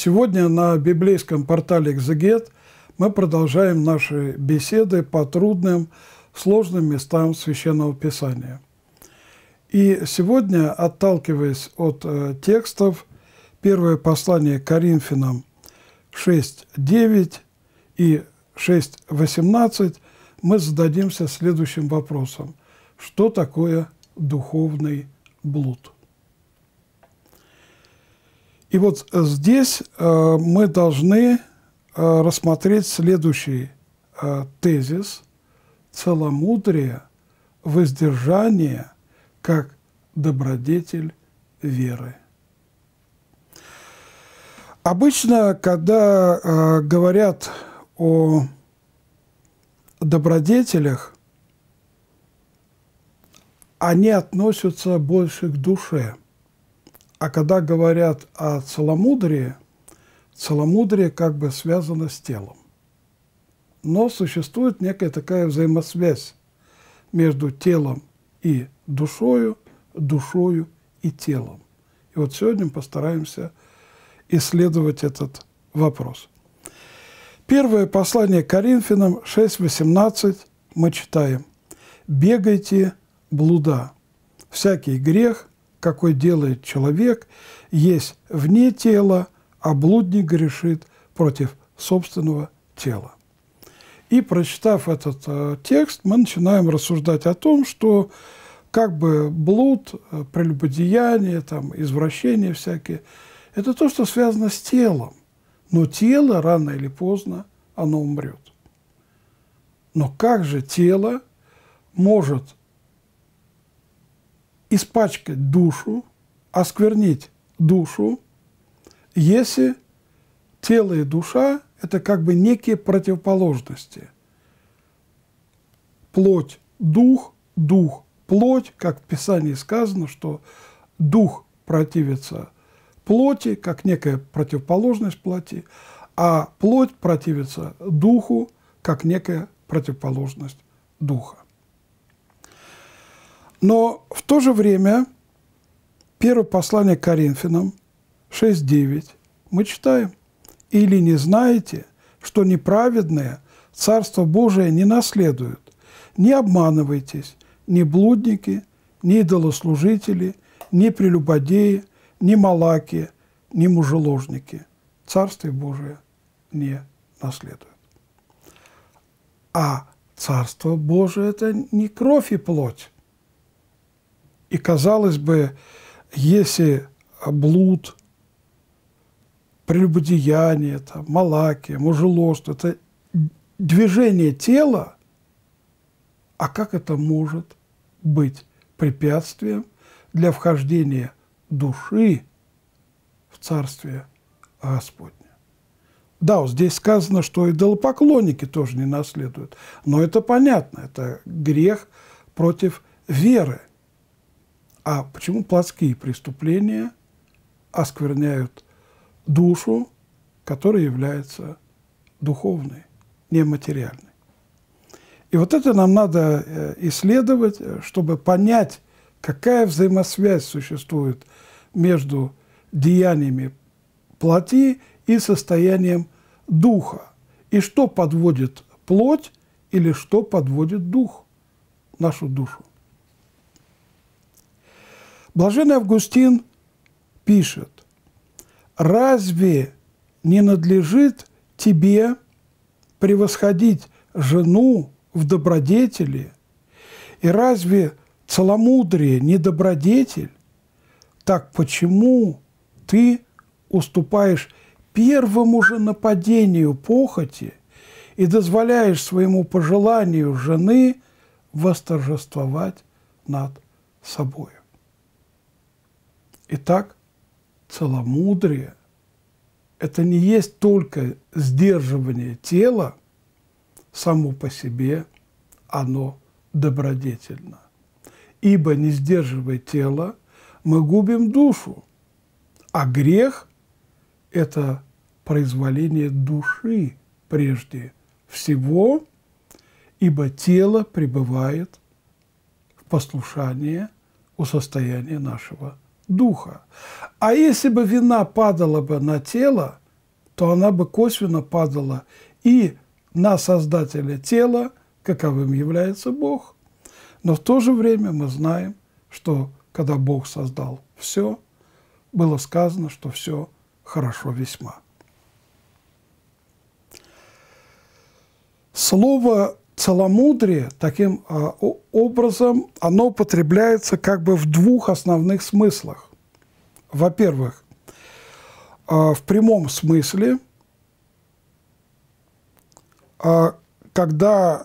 Сегодня на библейском портале «Экзегет» мы продолжаем наши беседы по трудным, сложным местам Священного Писания. И сегодня, отталкиваясь от текстов, первое послание к Коринфянам 6:9 и 6:18, мы зададимся следующим вопросом. Что такое духовный блуд? И вот здесь мы должны рассмотреть следующий тезис: целомудрие, воздержание как добродетель веры. Обычно, когда говорят о добродетелях, они относятся больше к душе. А когда говорят о целомудрии, целомудрие как бы связано с телом. Но существует некая такая взаимосвязь между телом и душою, душою и телом. И вот сегодня мы постараемся исследовать этот вопрос. Первое послание к Коринфянам 6:18 мы читаем: «Бегайте блуда. Всякий грех, какой делает человек, есть вне тела, а блудник грешит против собственного тела». И, прочитав этот текст, мы начинаем рассуждать о том, что как бы блуд, прелюбодеяние, там, извращения всякие – это то, что связано с телом. Но тело рано или поздно оно умрет. Но как же тело может испачкать душу, осквернить душу, если тело и душа – это как бы некие противоположности? Плоть – дух, дух – плоть, как в Писании сказано, что дух противится плоти, как некая противоположность плоти, а плоть противится духу, как некая противоположность духа. Но в то же время первое послание к Коринфянам 6:9 мы читаем: «Или не знаете, что неправедные Царство Божие не наследуют? Не обманывайтесь, ни блудники, ни идолослужители, ни прелюбодеи, ни малаки, ни мужеложники Царствие Божие не наследуют». А Царство Божие – это не кровь и плоть. И, казалось бы, если блуд, прелюбодеяние, там, малакия, мужеложство – это движение тела, а как это может быть препятствием для вхождения души в Царствие Господне? Да, вот здесь сказано, что идолопоклонники тоже не наследуют, но это понятно, это грех против веры. А почему плотские преступления оскверняют душу, которая является духовной, нематериальной? И вот это нам надо исследовать, чтобы понять, какая взаимосвязь существует между деяниями плоти и состоянием духа, и что подводит плоть или что подводит дух, нашу душу. Блаженный Августин пишет: «Разве не надлежит тебе превосходить жену в добродетели? И разве целомудрие не добродетель? Так почему ты уступаешь первому же нападению похоти и дозволяешь своему пожеланию жены восторжествовать над собою?» Итак, целомудрие – это не есть только сдерживание тела, само по себе оно добродетельно. Ибо, не сдерживая тело, мы губим душу, а грех – это произволение души прежде всего, ибо тело пребывает в послушании у состояния нашего духа. А если бы вина падала бы на тело, то она бы косвенно падала и на Создателя тела, каковым является Бог. Но в то же время мы знаем, что когда Бог создал все, было сказано, что все хорошо весьма. Слово «целомудрие» таким образом, оно употребляется как бы в двух основных смыслах. Во-первых, в прямом смысле, когда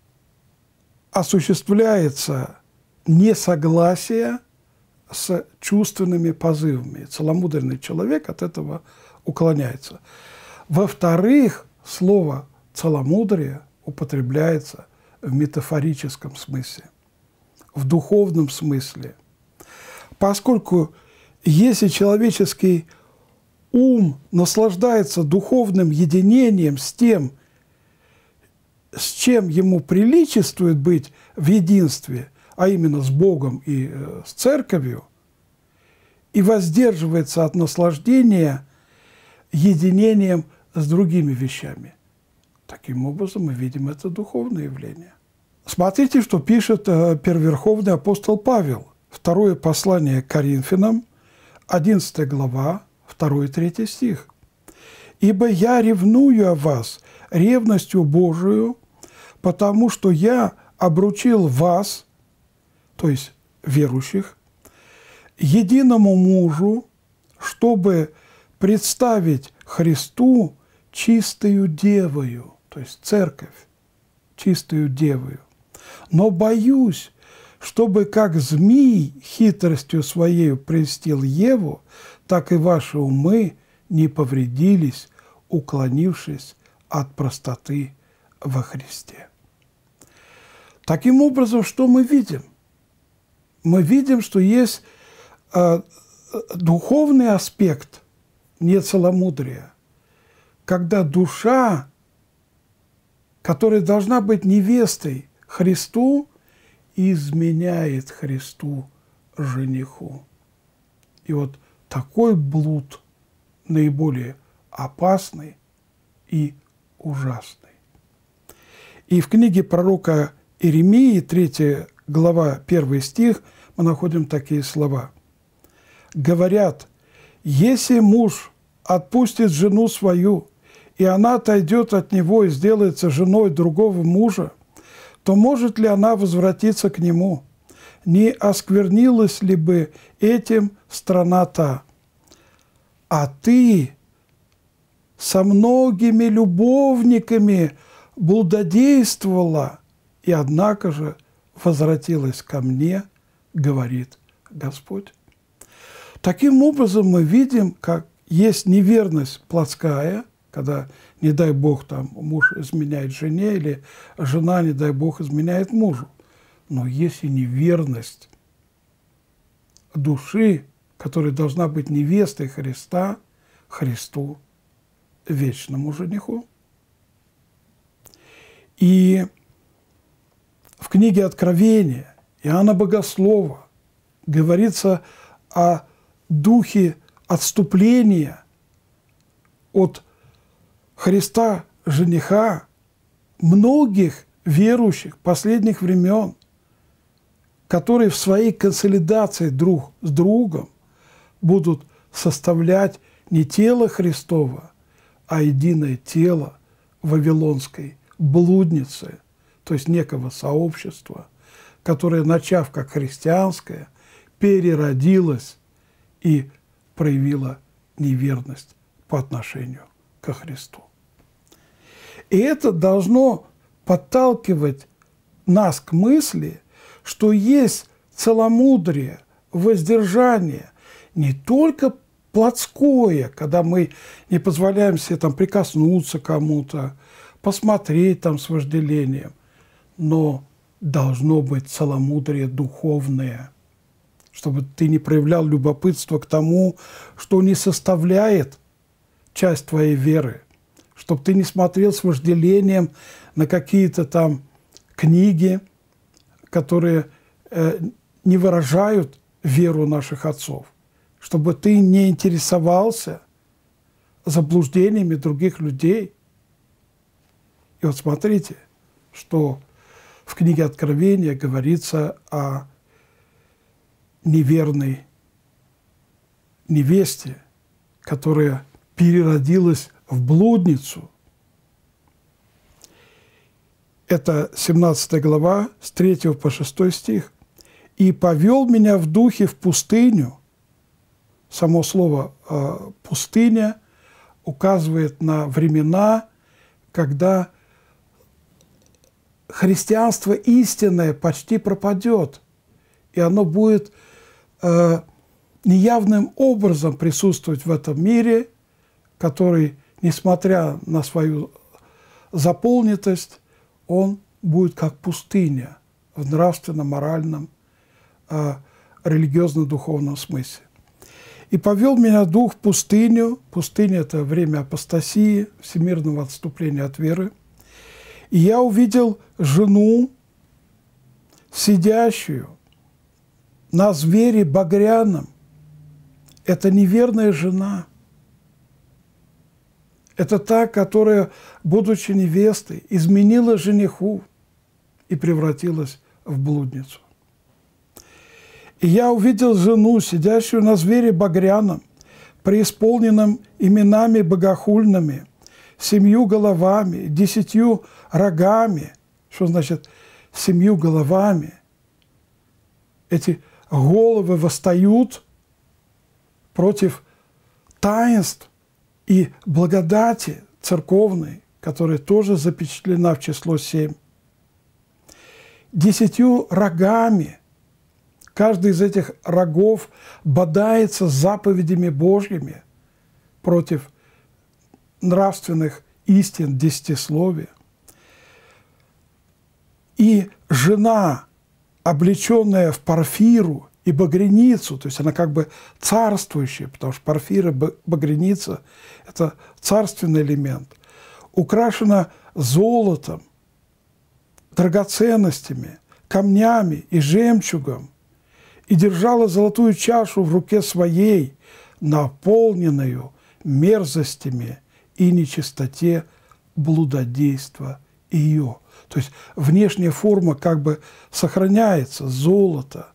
осуществляется несогласие с чувственными позывами. Целомудренный человек от этого уклоняется. Во-вторых, слово «целомудрие» употребляется в метафорическом смысле, в духовном смысле. Поскольку если человеческий ум наслаждается духовным единением с тем, с чем ему приличествует быть в единстве, а именно с Богом и с Церковью, и воздерживается от наслаждения единением с другими вещами. Таким образом, мы видим это духовное явление. Смотрите, что пишет первоверховный апостол Павел. Второе послание к Коринфянам, 11 глава, 2 и 3 стих. «Ибо я ревную о вас ревностью Божию, потому что я обручил вас, то есть верующих, единому мужу, чтобы представить Христу чистою девою», то есть церковь, чистою девою. «Но боюсь, чтобы как змий хитростью своею прельстил Еву, так и ваши умы не повредились, уклонившись от простоты во Христе». Таким образом, что мы видим? Мы видим, что есть духовный аспект нецеломудрия, когда душа, которая должна быть невестой Христу, изменяет Христу жениху. И вот такой блуд наиболее опасный и ужасный. И в книге пророка Иеремии, 3 глава, 1 стих, мы находим такие слова. Говорят: «Если муж отпустит жену свою, и она отойдет от него и сделается женой другого мужа, то может ли она возвратиться к нему? Не осквернилась ли бы этим страна та? А ты со многими любовниками блудодействовала, и однако же возвратилась ко мне, говорит Господь». Таким образом, мы видим, как есть неверность плотская, когда, не дай Бог, там муж изменяет жене, или жена, не дай Бог, изменяет мужу. Но есть и неверность души, которая должна быть невестой Христа, Христу, вечному жениху. И в книге Откровения Иоанна Богослова говорится о духе отступления от Христа жениха многих верующих последних времен, которые в своей консолидации друг с другом будут составлять не тело Христово, а единое тело вавилонской блудницы, то есть некого сообщества, которое, начав как христианское, переродилось и проявило неверность по отношению ко Христу. И это должно подталкивать нас к мысли, что есть целомудрие, воздержание, не только плотское, когда мы не позволяем себе там прикоснуться к кому-то, посмотреть там с вожделением, но должно быть целомудрие духовное, чтобы ты не проявлял любопытство к тому, что не составляет часть твоей веры, чтобы ты не смотрел с вожделением на какие-то там книги, которые не выражают веру наших отцов, чтобы ты не интересовался заблуждениями других людей. И вот смотрите, что в книге Откровения говорится о неверной невесте, которая переродилась в блудницу. Это 17 глава, с 3 по 6 стих. «И повел меня в духе в пустыню». Само слово «пустыня» указывает на времена, когда христианство истинное почти пропадет, и оно будет неявным образом присутствовать в этом мире, который, несмотря на свою заполнитость, он будет как пустыня в нравственно-моральном, религиозно-духовном смысле. «И повел меня Дух в пустыню». Пустыня – это время апостасии, всемирного отступления от веры. «И я увидел жену, сидящую на звере багряном». Это неверная жена. Это та, которая, будучи невестой, изменила жениху и превратилась в блудницу. «И я увидел жену, сидящую на звере багряном, преисполненном именами богохульными, 7 головами, 10 рогами». Что значит 7 головами? Эти головы восстают против таинств и благодати церковной, которая тоже запечатлена в число 7. 10 рогами. Каждый из этих рогов бодается с заповедями Божьими против нравственных истин десятисловия. И жена, облеченная в парфиру и багряницу, то есть она как бы царствующая, потому что парфира, багряница – это царственный элемент, украшена золотом, драгоценностями, камнями и жемчугом, и держала золотую чашу в руке своей, наполненную мерзостями и нечистоте блудодейства ее. То есть внешняя форма как бы сохраняется, золото,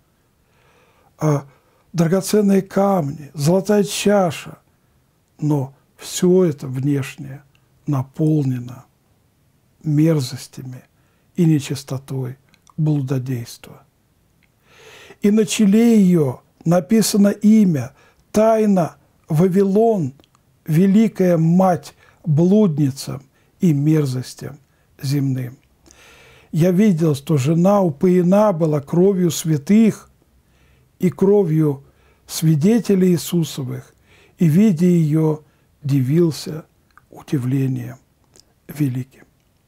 драгоценные камни, золотая чаша, но все это внешнее наполнено мерзостями и нечистотой блудодейства. И на челе ее написано имя «Тайна Вавилон, великая мать блудницам и мерзостям земным». Я видел, что жена упоена была кровью святых и кровью свидетелей Иисусовых, и, видя ее, дивился удивлением великим.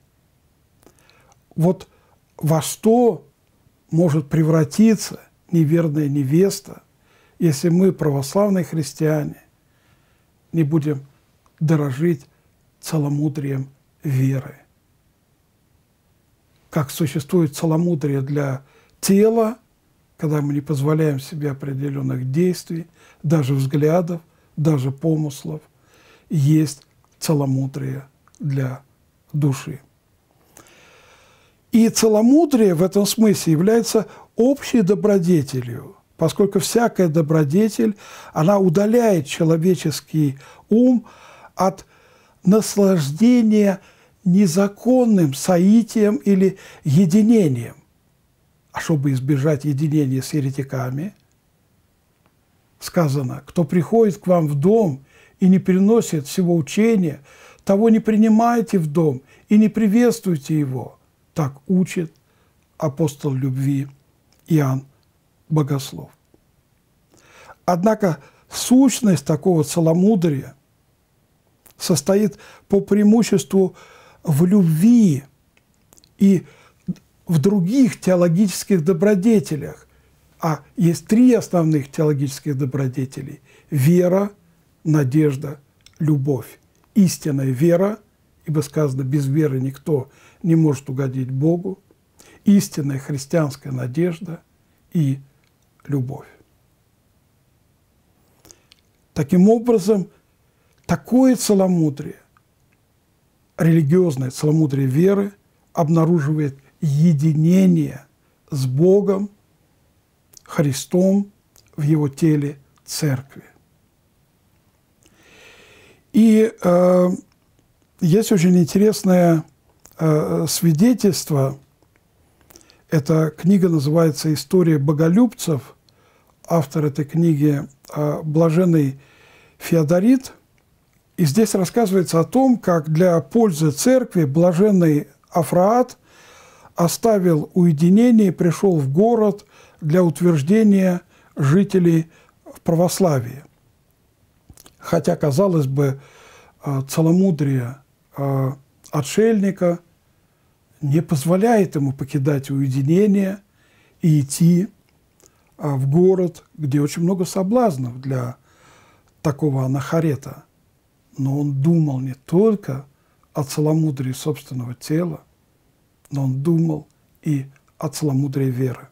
Вот во что может превратиться неверная невеста, если мы, православные христиане, не будем дорожить целомудрием веры. Как существует целомудрие для тела, когда мы не позволяем себе определенных действий, даже взглядов, даже помыслов, есть целомудрие для души. И целомудрие в этом смысле является общей добродетелью, поскольку всякая добродетель, она удаляет человеческий ум от наслаждения незаконным соитием или единением. А чтобы избежать единения с еретиками, сказано: кто приходит к вам в дом и не приносит всего учения, того не принимайте в дом и не приветствуйте его. Так учит апостол любви Иоанн Богослов. Однако сущность такого целомудрия состоит по преимуществу в любви и в других теологических добродетелях. А есть 3 основных теологических добродетелей – вера, надежда, любовь. Истинная вера, ибо сказано, без веры никто не может угодить Богу, истинная христианская надежда и любовь. Таким образом, такое целомудрие, религиозное целомудрие веры, обнаруживает единение с Богом, Христом в Его теле Церкви. И есть очень интересное свидетельство. Эта книга называется «История боголюбцев». Автор этой книги блаженный Феодорит. И здесь рассказывается о том, как для пользы церкви блаженный Афраат оставил уединение и пришел в город для утверждения жителей в православии. Хотя, казалось бы, целомудрие отшельника не позволяет ему покидать уединение и идти в город, где очень много соблазнов для такого анахарета. Но он думал не только о целомудрии собственного тела, но он думал и о целомудрии веры.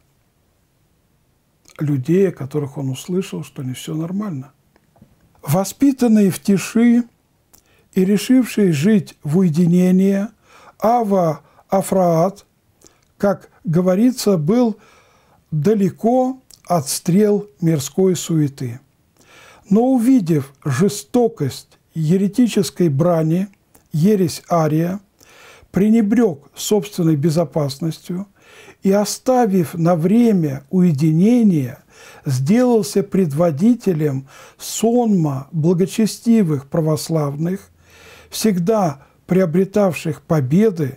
Людей, о которых он услышал, что не все нормально. Воспитанный в тиши и решивший жить в уединении, Ава Афраат, как говорится, был далеко от стрел мирской суеты. Но увидев жестокость еретической брани, ересь Ария, пренебрег собственной безопасностью и, оставив на время уединения, сделался предводителем сонма благочестивых православных, всегда приобретавших победы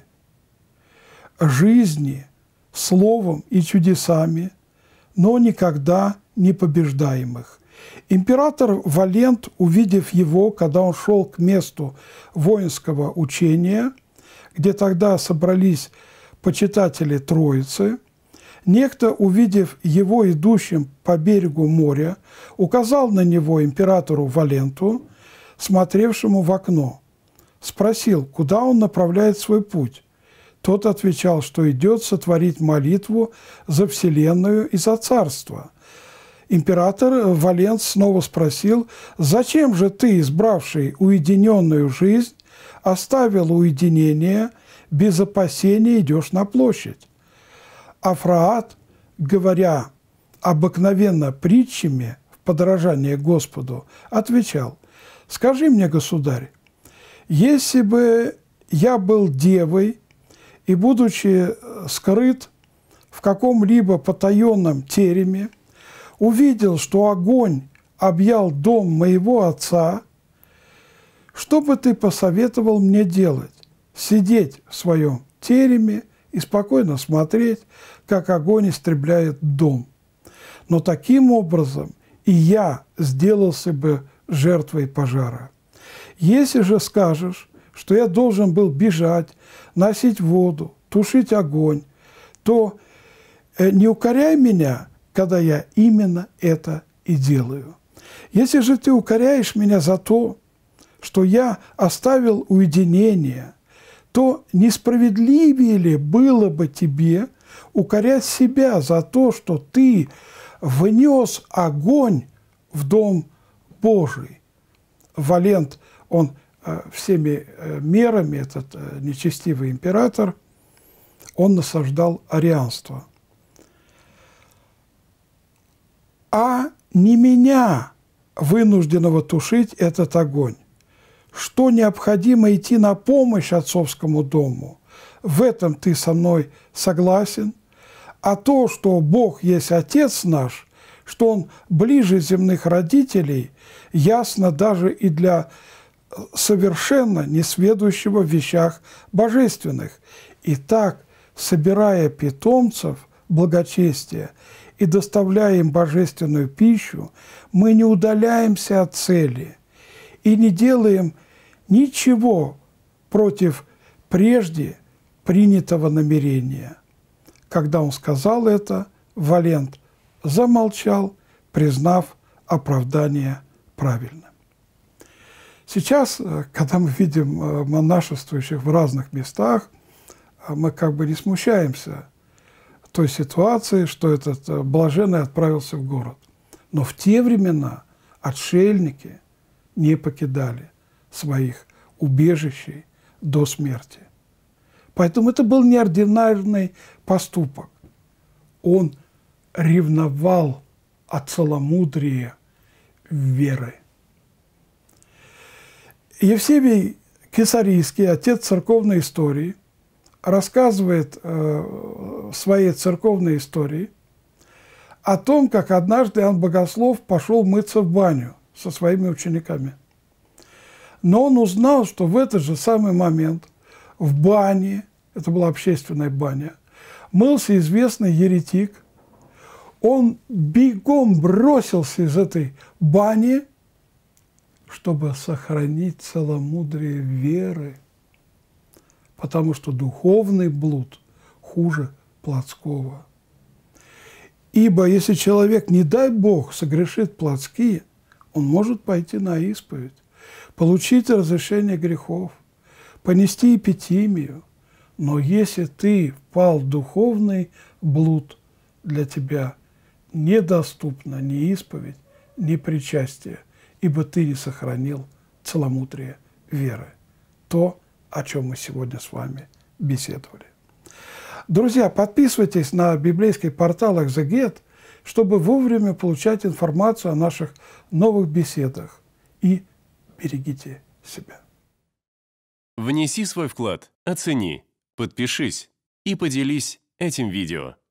жизни, словом и чудесами, но никогда не побеждаемых. Император Валент, увидев его, когда он шел к месту воинского учения, где тогда собрались почитатели Троицы, некто, увидев его идущим по берегу моря, указал на него императору Валенту, смотревшему в окно, спросил, куда он направляет свой путь. Тот отвечал, что идет сотворить молитву за вселенную и за царство. Император Валент снова спросил, зачем же ты, избравший уединенную жизнь, оставил уединение, без опасения идешь на площадь? Афраат, говоря обыкновенно притчами в подражание Господу, отвечал, скажи мне, государь, если бы я был девой и, будучи скрыт в каком-либо потаенном тереме, увидел, что огонь объял дом моего отца, что бы ты посоветовал мне делать? Сидеть в своем тереме и спокойно смотреть, как огонь истребляет дом. Но таким образом и я сделался бы жертвой пожара. Если же скажешь, что я должен был бежать, носить воду, тушить огонь, то не укоряй меня, когда я именно это и делаю. Если же ты укоряешь меня за то, что я оставил уединение, то несправедливее ли было бы тебе укорять себя за то, что ты внес огонь в дом Божий? Валент, он всеми мерами, этот нечестивый император, он насаждал арианство. А не меня, вынужденного тушить этот огонь. Что необходимо идти на помощь отцовскому дому, в этом ты со мной согласен. А то, что Бог есть Отец наш, что Он ближе земных родителей, ясно даже и для совершенно несведущего в вещах божественных. Итак, собирая питомцев благочестия и доставляя им божественную пищу, мы не удаляемся от цели и не делаем ничего против прежде принятого намерения. Когда он сказал это, Валент замолчал, признав оправдание правильным. Сейчас, когда мы видим монашествующих в разных местах, мы как бы не смущаемся той ситуации, что этот блаженный отправился в город. Но в те времена отшельники не покидали своих убежищей до смерти. Поэтому это был неординарный поступок. Он ревновал от целомудрия веры. Евсевий Кесарийский, отец церковной истории, рассказывает в своей церковной истории о том, как однажды Иоанн Богослов пошел мыться в баню со своими учениками. Но он узнал, что в этот же самый момент в бане, это была общественная баня, мылся известный еретик. Он бегом бросился из этой бани, чтобы сохранить целомудрие веры, потому что духовный блуд хуже плотского. Ибо если человек, не дай Бог, согрешит плотские, он может пойти на исповедь, получить разрешение грехов, понести эпитимию. Но если ты впал в духовный блуд, для тебя недоступна ни исповедь, ни причастие, ибо ты не сохранил целомудрие веры. То, о чем мы сегодня с вами беседовали. Друзья, подписывайтесь на библейский портал «Экзегет», чтобы вовремя получать информацию о наших новых беседах. И берегите себя. Внеси свой вклад, оцени, подпишись и поделись этим видео.